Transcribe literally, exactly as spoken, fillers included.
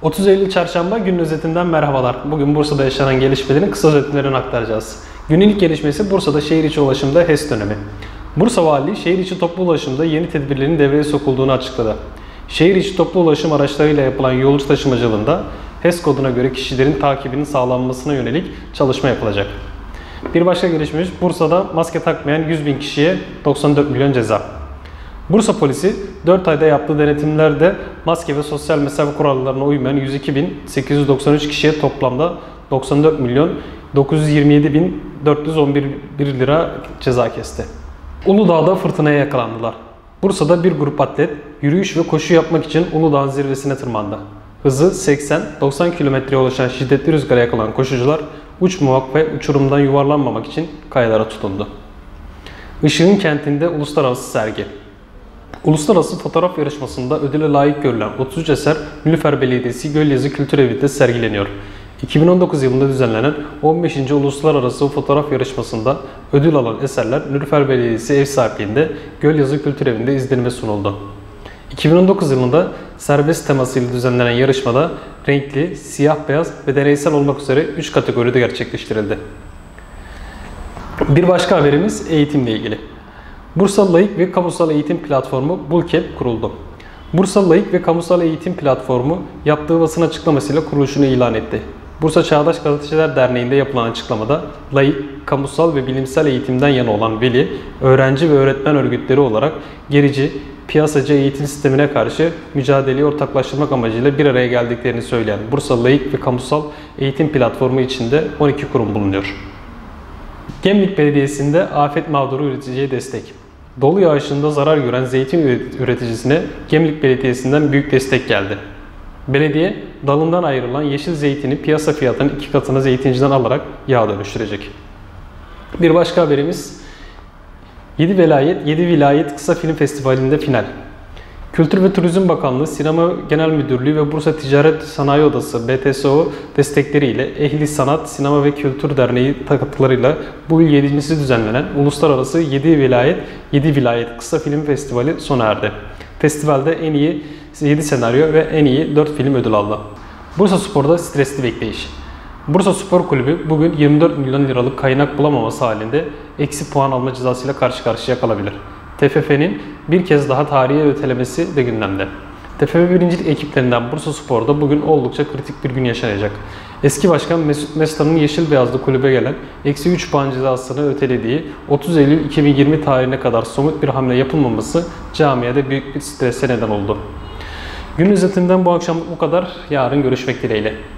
otuz Eylül Çarşamba günün özetinden merhabalar. Bugün Bursa'da yaşanan gelişmelerin kısa özetlerini aktaracağız. Günün ilk gelişmesi Bursa'da şehir içi ulaşımda HES dönemi. Bursa Valiliği şehir içi toplu ulaşımda yeni tedbirlerin devreye sokulduğunu açıkladı. Şehir içi toplu ulaşım araçlarıyla yapılan yolcu taşımacılığında HES koduna göre kişilerin takibinin sağlanmasına yönelik çalışma yapılacak. Bir başka gelişmemiz Bursa'da maske takmayan yüz bin kişiye doksan dört milyon ceza. Bursa polisi dört ayda yaptığı denetimlerde maske ve sosyal mesafe kurallarına uymayan yüz iki bin sekiz yüz doksan üç kişiye toplamda doksan dört milyon dokuz yüz yirmi yedi bin dört yüz on bir lira ceza kesti. Uludağ'da fırtınaya yakalandılar. Bursa'da bir grup atlet yürüyüş ve koşu yapmak için Uludağ'ın zirvesine tırmandı. Hızı seksen doksan kilometreye ulaşan şiddetli rüzgara yakalanan koşucular uçmamak ve uçurumdan yuvarlanmamak için kayalara tutundu. Işığın kentinde uluslararası sergi. Uluslararası fotoğraf yarışmasında ödüle layık görülen otuz üç eser Nilüfer Belediyesi Gölyazı Kültür Evi'nde sergileniyor. iki bin on dokuz yılında düzenlenen on beşinci Uluslararası Fotoğraf Yarışması'nda ödül alan eserler Nilüfer Belediyesi ev sahipliğinde Gölyazı Kültür Evi'nde izlenime sunuldu. iki bin on dokuz yılında serbest temasıyla düzenlenen yarışmada renkli, siyah beyaz ve deneysel olmak üzere üç kategoride gerçekleştirildi. Bir başka haberimiz eğitimle ilgili. Bursa Laik ve Kamusal Eğitim Platformu BULKEP kuruldu. Bursa Laik ve Kamusal Eğitim Platformu yaptığı basın açıklamasıyla kuruluşunu ilan etti. Bursa Çağdaş Gazeteciler Derneği'nde yapılan açıklamada laik, kamusal ve bilimsel eğitimden yana olan veli, öğrenci ve öğretmen örgütleri olarak gerici, piyasacı eğitim sistemine karşı mücadeleyi ortaklaştırmak amacıyla bir araya geldiklerini söyleyen Bursa Laik ve Kamusal Eğitim Platformu içinde on iki kurum bulunuyor. Gemlik Belediyesi'nde afet mağduru üreticiye destek. Dolu yağışında zarar gören zeytin üreticisine Gemlik Belediyesi'nden büyük destek geldi. Belediye, dalından ayrılan yeşil zeytini piyasa fiyatının iki katına zeytinciden alarak yağa dönüştürecek. Bir başka haberimiz yedi Velayet yedi Vilayet Kısa Film Festivali'nde final. Kültür ve Turizm Bakanlığı, Sinema Genel Müdürlüğü ve Bursa Ticaret Sanayi Odası B T S O destekleriyle Ehli Sanat, Sinema ve Kültür Derneği katkılarıyla bu yıl yedincisi düzenlenen Uluslararası yedi Velayet yedi Vilayet Kısa Film Festivali sona erdi. Festivalde en iyi yedi senaryo ve en iyi dört film ödül aldı. Bursa Spor'da stresli bekleyiş. Bursa Spor Kulübü bugün yirmi dört milyon liralık kaynak bulamaması halinde eksi puan alma cezasıyla karşı karşıya kalabilir. T F F'nin bir kez daha tarihi ötelemesi de gündemde. T F F birincilik ekiplerinden Bursa Spor'da bugün oldukça kritik bir gün yaşanacak. Eski başkan Mesut Mesut'un yeşil beyazlı kulübe gelen eksi üç puan cezasını ötelediği otuz Eylül iki bin yirmi tarihine kadar somut bir hamle yapılmaması camiada büyük bir strese neden oldu. Gün özetinden bu akşam bu kadar. Yarın görüşmek dileğiyle.